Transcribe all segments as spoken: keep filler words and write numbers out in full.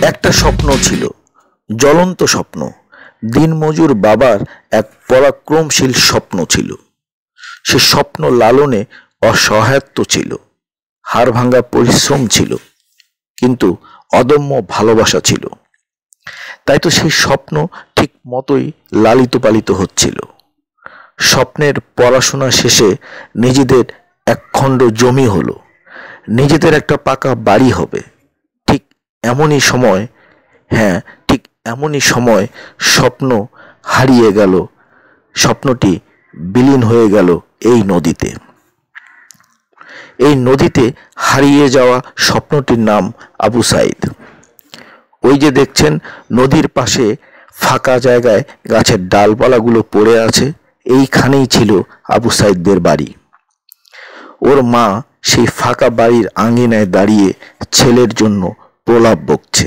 একটা স্বপ্ন ছিল, জ্বলন্ত স্বপ্ন। দিনমজুর বাবার এক পরাক্রমশীল স্বপ্ন ছিল। সে স্বপ্ন লালনে অসহায়ত্ব ছিল, হাড় ভাঙা পরিশ্রম ছিল, কিন্তু অদম্য ভালোবাসা ছিল। তাই তো সেই স্বপ্ন ঠিক মতোই লালিত পালিত হচ্ছিল। স্বপ্নের পড়াশোনা শেষে নিজেদের এক খণ্ড জমি হলো, নিজেদের একটা পাকা বাড়ি হবে। ঠিক এমনই সময়, হ্যাঁ ঠিক এমনই সময় স্বপ্ন হারিয়ে গেল, স্বপ্নটি বিলীন হয়ে গেল এই নদীতে। এই নদীতে হারিয়ে যাওয়া স্বপ্নটির নাম আবু সাইদ। ওই যে দেখছেন নদীর পাশে ফাঁকা জায়গায় গাছের ডালপালাগুলো পড়ে আছে, এইখানেই ছিল আবু সাইদদের বাড়ি। ওর মা সেই ফাঁকা বাড়ির আঙিনায় দাঁড়িয়ে ছেলের জন্য প্রলাপ বকছে।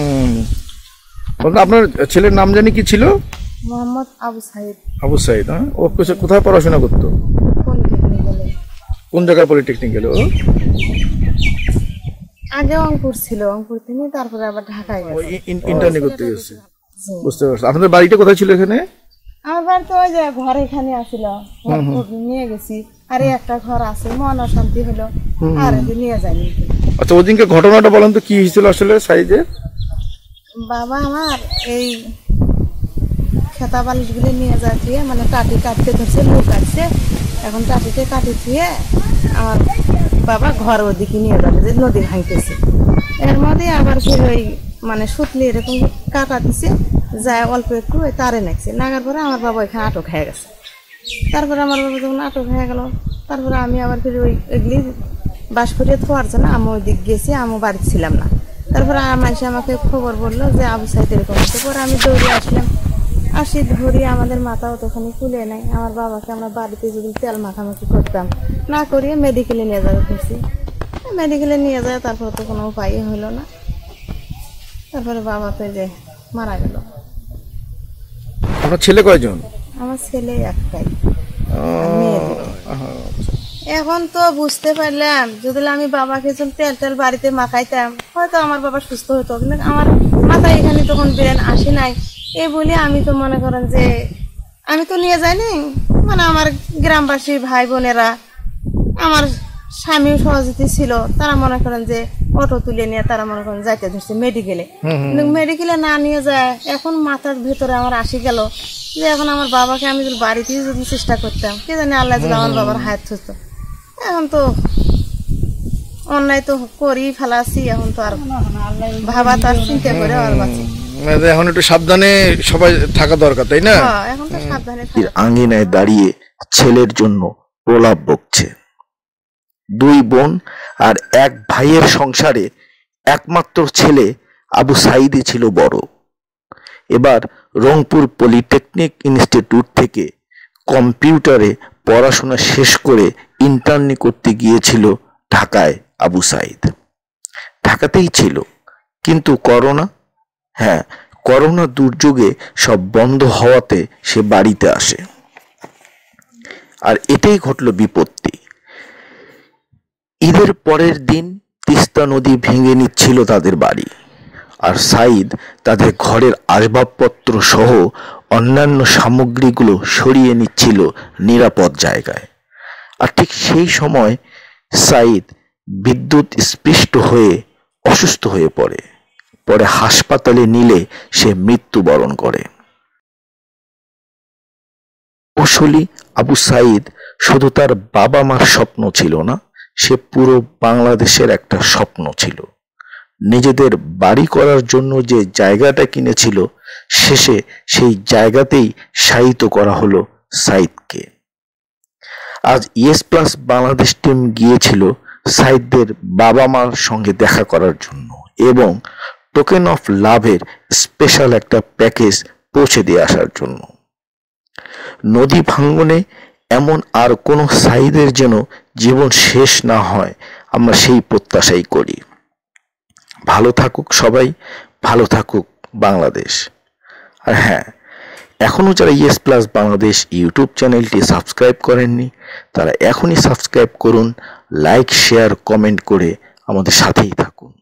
আপনার ছেলের নাম জানি কি ছিল? মোহাম্মদ আবু সাইদ। আবু সাইদ, হ্যাঁ। ও কোথায় পড়াশোনা করতো? কোন জায়গায় পলিটেকনিক গেল? আগে অঙ্কুর ছিল, অঙ্কুর থেকে তারপরে আবার ঢাকায় গেছে, ইন্টার্নি করতে গেছে। বুঝতে পারছি। আপনাদের বাড়িটা কোথায় ছিল এখানে? আমার বাড়ি তো ওই যে ঘর এখানে আসছিল, নিয়ে গেছি। আর একটা ঘর আছে, মন অশান্তি হলো আর নিয়ে যায়নি। আচ্ছা, ওদিনকে ঘটনাটা বলেন তো, কি হয়েছিল আসলে সাইদে? বাবা আমার এই খেতা বালিশ গুলি নিয়ে যাচ্ছে, মানে টাটি কাটতে ধরছে, লোক কাটছে, এখন টাটিতে কাটি থুয়ে আমার বাবা ঘর ওদিকে নিয়ে যাবে, যে নদী ভাঙতেছে। এর মধ্যে আবার ফির ওই মানে সুতলি এরকম কাটা দিছে, যায় অল্প একটু ওই তারে নাকছে, নাগার পরে আমার বাবা ওইখানে আটক হয়ে গেছে। তারপরে আমার বাবা যখন আটক হয়ে গেল, তারপরে আমি আবার ফির ওই এগুলি বাস করিয়ে থোয়ার জন্য আমি ওই দিক গেছি, আমি বাড়িতে ছিলাম না। তারপরে আমার এসে আমাকে খবর বললো যে আবু সাইদ এরকম হচ্ছে। পরে আমি দৌড়ে আসলাম, আসি ধরি আমাদের মাথাও তখনই খুলে নাই। আমার বাবাকে আমরা বাড়িতে যদি তেল মাখামাখি করতাম না করিয়ে মেডিকেলে নিয়ে যাবে করছি। মেডিকেলে নিয়ে যায়, তারপর তো কোনো উপায় হলো না। তারপরে বাবা তো যে মারা গেল। আপনার ছেলে কয়জন? আমার ছেলে একটাই। এখন তো বুঝতে পারলাম, যদি আমি বাবাকে যখন তেল তেল বাড়িতে মাখাইতাম হয়তো আমার বাবা সুস্থ হতো, কিন্তু আমার মাথায় এখানে তখন ব্রেন আসে নাই। এই বলে আমি তো মনে করেন যে আমি তো নিয়ে যাইনি, মানে আমার গ্রামবাসী ভাই বোনেরা, আমার স্বামী সহযোগী ছিল, তারা মনে করেন যে অটো তুলে নিয়ে তারা মনে করেন যাইতে ধরছে মেডিকেলে। কিন্তু মেডিকেলে না নিয়ে যায়, এখন মাথার ভেতরে আমার আসি গেল যে এখন আমার বাবাকে আমি যদি বাড়িতেই যদি চেষ্টা করতাম, কে জানে আল্লাহ যদি আমার বাবার হাত ধরতো। এখন তো অন্যায় তো করি ফেলাছি, এখন তো আর ভাবা তো আর চিন্তা করে আর বাঁচি। এখন একটু সাবধানে সবাই থাকা দরকার, তাই না? এখন তো সাবধানে। আঙিনায় দাঁড়িয়ে ছেলের জন্য প্রলাপ বকছে। দুই বোন আর এক ভাইয়ের সংসারে একমাত্র ছেলে আবু সাইদই ছিল বড়। এবার রংপুর পলিটেকনিক ইনস্টিটিউট থেকে কম্পিউটারে পড়াশোনা শেষ করে ইন্টার্নি করতে গিয়েছিল ঢাকায় আবু সাইদ। ঢাকাতেই ছিল, কিন্তু করোনা, হ্যাঁ করোনা দুর্যোগে সব বন্ধ হওয়াতে সে বাড়িতে আসে। আর এটাই ঘটল বিপত্তি। ঈদের পরের দিন তিস্তা নদী ভেঙে নিচ্ছিল তাদের বাড়ি, আর সাইদ তাদের ঘরের আসবাবপত্র সহ অন্যান্য সামগ্রীগুলো সরিয়ে নিচ্ছিল নিরাপদ জায়গায়। আর ঠিক সেই সময় সাইদ বিদ্যুৎ স্পৃষ্ট হয়ে অসুস্থ হয়ে পড়ে। পরে হাসপাতালে নিলে সে মৃত্যুবরণ করে। আসলে আবু সাইদ শুধু তার বাবা মার স্বপ্ন ছিল না, সে পুরো বাংলাদেশের একটা স্বপ্ন ছিল। নিজেদের বাড়ি করার জন্য যে জায়গাটা কিনেছিল, শেষে সেই জায়গাতেই শায়িত করা হলো সাইদকে। আজ ইয়েস প্লাস বাংলাদেশ টিম গিয়েছিল সাইদদের বাবা মার সঙ্গে দেখা করার জন্য এবং টোকেন অফ লাভের স্পেশাল একটা প্যাকেজ পৌঁছে দিয়ে আসার জন্য। নদী ভাঙ্গনে এমন আর কোনো সাইদের যেন জীবন শেষ না হয়, আমরা সেই প্রত্যাশাই করি। ভালো থাকুক সবাই, ভালো থাকুক বাংলাদেশ। আর হ্যাঁ, এখনো যারা ইয়েস প্লাস বাংলাদেশ ইউটিউব চ্যানেলটি সাবস্ক্রাইব করেননি, তারা এখনই সাবস্ক্রাইব করুন, লাইক শেয়ার কমেন্ট করে আমাদের সাথেই থাকুন।